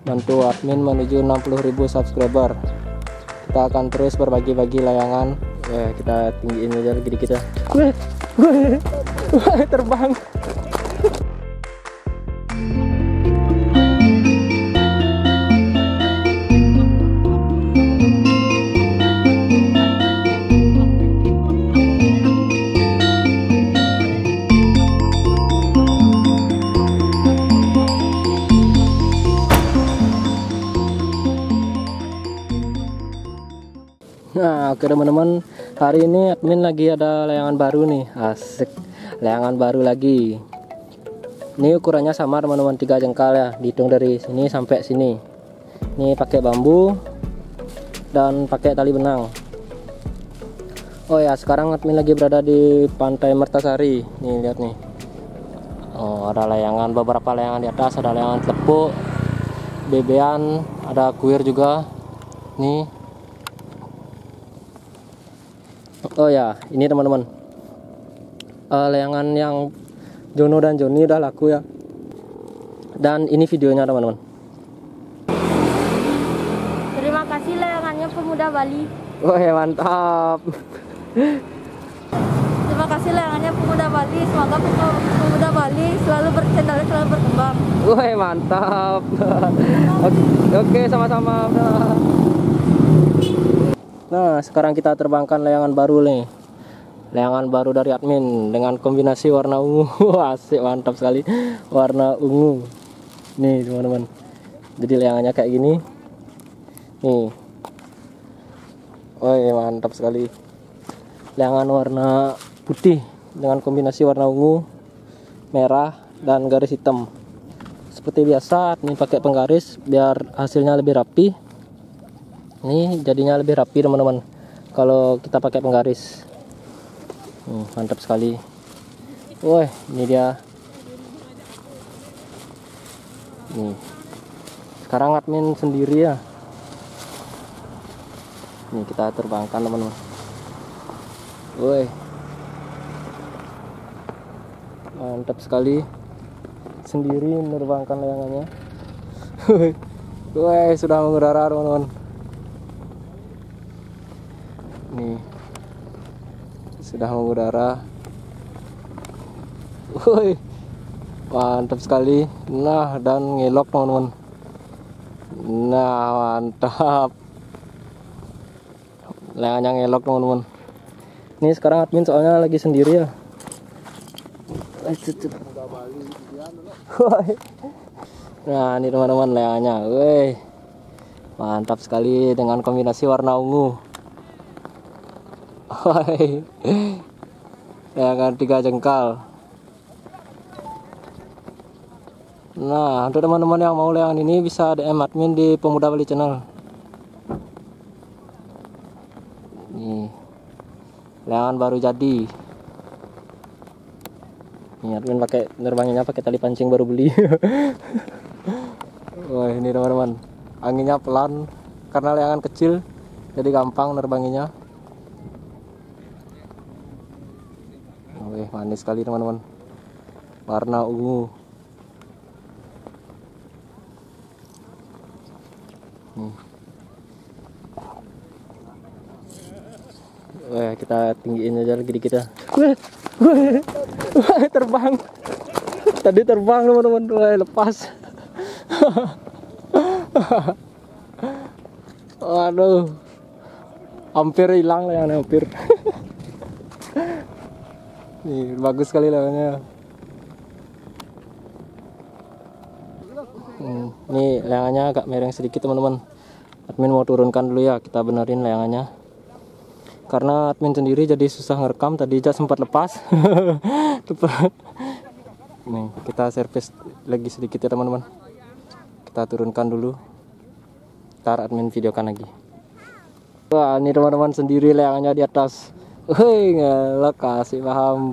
bantu admin menuju 60.000 subscriber. Kita akan terus berbagi-bagi layangan. Kita tinggiin aja gini kita. Terbang. Nah, oke teman-teman, hari ini admin lagi ada layangan baru nih. Asik, layangan baru lagi. Ini ukurannya sama teman-teman, 3 jengkal ya, dihitung dari sini sampai sini. Ini pakai bambu dan pakai tali benang. Oh ya, sekarang admin lagi berada di Pantai Mertasari. Nih lihat nih. Oh, ada layangan, beberapa layangan di atas, ada layangan telepuk, bebean, ada kuir juga. Nih. Oh ya, ini teman-teman, layangan yang Jono dan Joni udah laku ya. Dan ini videonya teman-teman. Terima kasih layangannya Pemuda Bali. Wah, mantap. Terima kasih layangannya Pemuda Bali. Semoga Pemuda Bali selalu berkendali, selalu berkembang. Wah, mantap. Oke, sama-sama. Nah, sekarang kita terbangkan layangan baru nih. Layangan baru dari admin dengan kombinasi warna ungu. Asik, mantap sekali. Warna ungu. Nih, teman-teman. Jadi layangannya kayak gini. Nih. Woi, mantap sekali. Layangan warna putih dengan kombinasi warna ungu, merah, dan garis hitam. Seperti biasa, admin pakai penggaris biar hasilnya lebih rapi. Ini jadinya lebih rapi teman-teman kalau kita pakai penggaris. Mantap sekali. Woi, ini dia. Nih. Sekarang admin sendiri ya. Nih kita terbangkan teman-teman. Woi. Mantap sekali. Sendiri menerbangkan layangannya. Woi, sudah mengudara teman-teman. Nih sudah mengudara. Woi, mantap sekali. Nah, dan ngelok teman-teman. Nah, mantap. Layangannya ngelok teman-teman. Ini sekarang admin soalnya lagi sendiri ya. Nah, ini teman-teman layangannya. Woi, mantap sekali dengan kombinasi warna ungu. Layangan 3 jengkal. Nah, untuk teman-teman yang mau layangan ini bisa DM admin di Pemuda Bali Channel. Nih, layangan baru jadi. Nih, admin pakai nerbanginnya pakai tali pancing baru beli. Wah, ini teman-teman, anginnya pelan karena layangan kecil, jadi gampang nerbanginnya. Manis sekali teman-teman, warna ungu. Kita tinggiin aja lagi dikit ya. Terbang. Tadi terbang teman-teman, lepas. Waduh, hampir hilang layangannya, hampir. Nih, bagus sekali layangannya. Nih, layangannya agak miring sedikit teman-teman. Admin mau turunkan dulu ya, kita benerin layangannya. Karena admin sendiri jadi susah ngerekam, tadi aja sempat lepas. Nih, kita servis lagi sedikit ya teman-teman. Kita turunkan dulu. Ntar admin videokan lagi. Wah, ini teman-teman sendiri layangannya di atas. Woi, ngelok, kasih paham.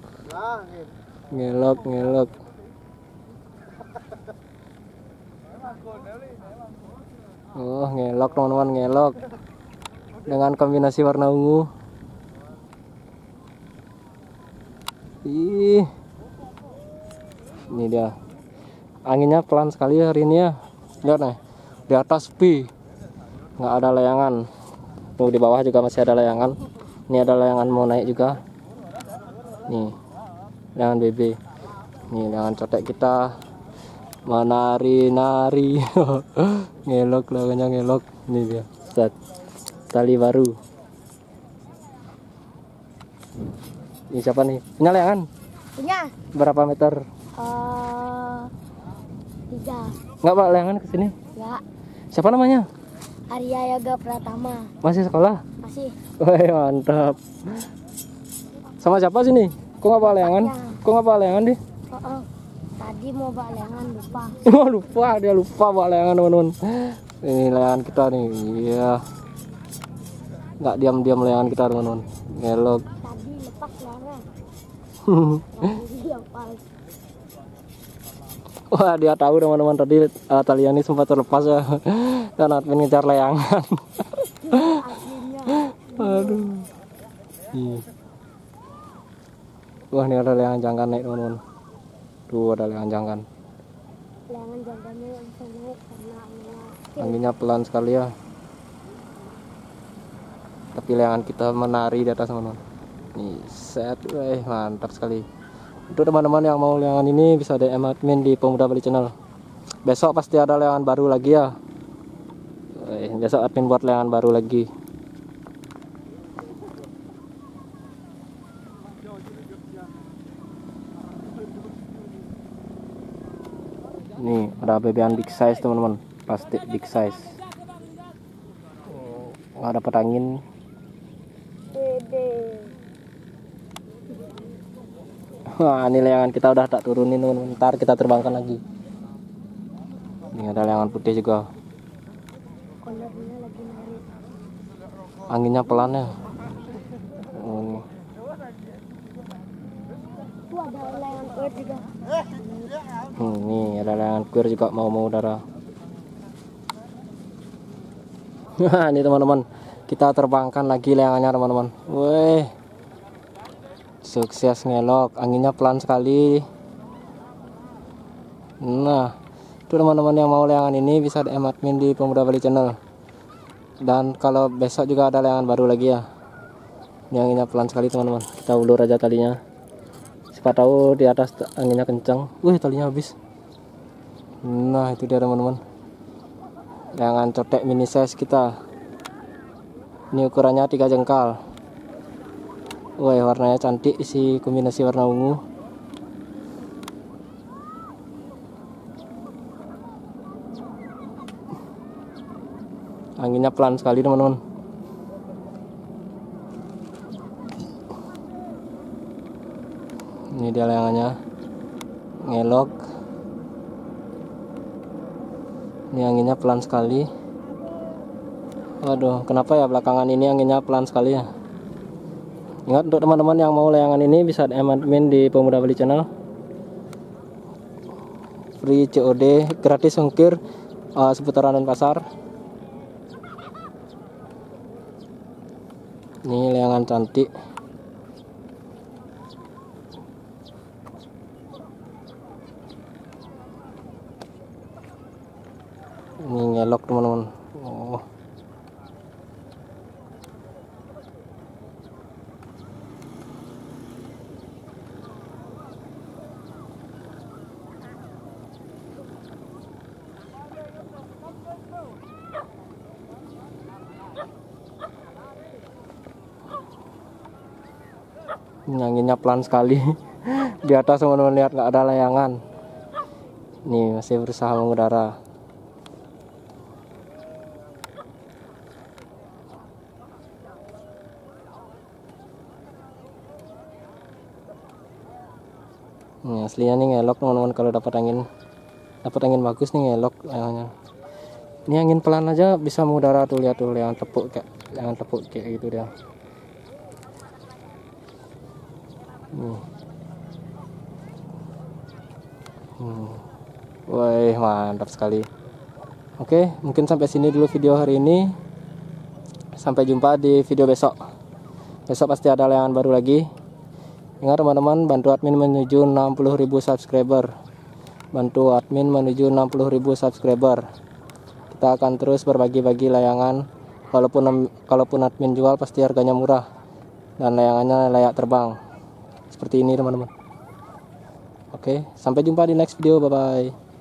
Ngelok. Oh, ngelok teman-teman, ngelok. Dengan kombinasi warna ungu. Ini dia. Anginnya pelan sekali hari ini ya. Lihat nih, di atas sepi, nggak ada layangan. Tuh di bawah juga masih ada layangan. Ini ada layangan mau naik juga. Nih, layangan BB. Nih layangan cotek kita menari-nari. Ngelok layangannya ngelok. Ini dia, set tali baru. Ini siapa nih? Punya layangan? Punya. Berapa meter? 3. Nggak pak layangan ke sini? Ya. Siapa namanya? Arya Yoga Pratama. Masih sekolah? Masih. Wih mantap. Sama siapa sini? Kok nggak bawa layangan? Kok nggak bawa layangan deh? Oh. Tadi mau bawa layangan lupa. Oh lupa, dia lupa bawa layangan teman-teman. Ini layangan kita nih, iya. Nggak diam-diam layangan kita teman-teman. Ngelok. Tadi lepas layangan. Tadi lepas. Wah dia tahu teman-teman tadi talian ini sempat terlepas ya. Dan admin ngejar layangan. Aslinya. Aduh. Ih. Wah ini ada layangan jangkar naik teman-teman. Tuh ada layangan jangkar. Layangan jangkanya yang bisa naik karena Anginnya pelan sekali ya. Tapi layangan kita menari di atas teman-teman. Nih set, mantap sekali. Untuk teman-teman yang mau layangan ini bisa DM admin di Pemuda Bali Channel. Besok pasti ada layangan baru lagi ya. Besok admin buat layangan baru lagi. Nih ada bebean big size teman-teman, plastik big size. Nggak dapat angin. Wah ini layangan kita udah tak turunin teman-teman. Ntar kita terbangkan lagi. Ini ada layangan putih juga. Anginnya pelan ya. ada layangan kuir juga. Nih ada layangan kuir juga mau udara. Nah ini teman-teman, kita terbangkan lagi layangannya teman-teman. Wih, sukses ngelok, anginnya pelan sekali. Nah itu teman-teman yang mau layangan ini bisa DM admin di Pemuda Bali Channel. Dan kalau besok juga ada layangan baru lagi ya. Ini anginnya pelan sekali teman-teman. Kita ulur aja talinya. Siapa tahu di atas anginnya kencang. Wih talinya habis. Nah itu dia teman-teman, layangan cotek mini size kita. Ini ukurannya 3 jengkal. Wih warnanya cantik, isi kombinasi warna ungu. Anginnya pelan sekali teman-teman. Ini dia layangannya, ngelok. Ini anginnya pelan sekali. Waduh, kenapa ya belakangan ini anginnya pelan sekali ya. Ingat untuk teman-teman yang mau layangan ini bisa DM admin di Pemuda Bali Channel. Free COD, gratis ongkir seputaran pasar. Ini layangan cantik. Ini ngelok teman-teman. Oh. Ini anginnya pelan sekali. Di atas teman-teman lihat nggak ada layangan. Nih masih berusaha mengudara. Nih aslinya nih ngelok teman-teman, kalau dapat angin bagus nih ngelok layangannya. Ini angin pelan aja bisa mengudara tuh, lihat tuh layangan tepuk kayak gitu dia. Wih mantap sekali. Oke mungkin sampai sini dulu video hari ini. Sampai jumpa di video besok. Besok pasti ada layangan baru lagi. Ingat teman-teman, bantu admin menuju 60.000 subscriber. Bantu admin menuju 60.000 subscriber. kita akan terus berbagi-bagi layangan. Kalaupun admin jual pasti harganya murah dan layangannya layak terbang. Seperti ini teman-teman. Oke, sampai jumpa di next video. Bye bye.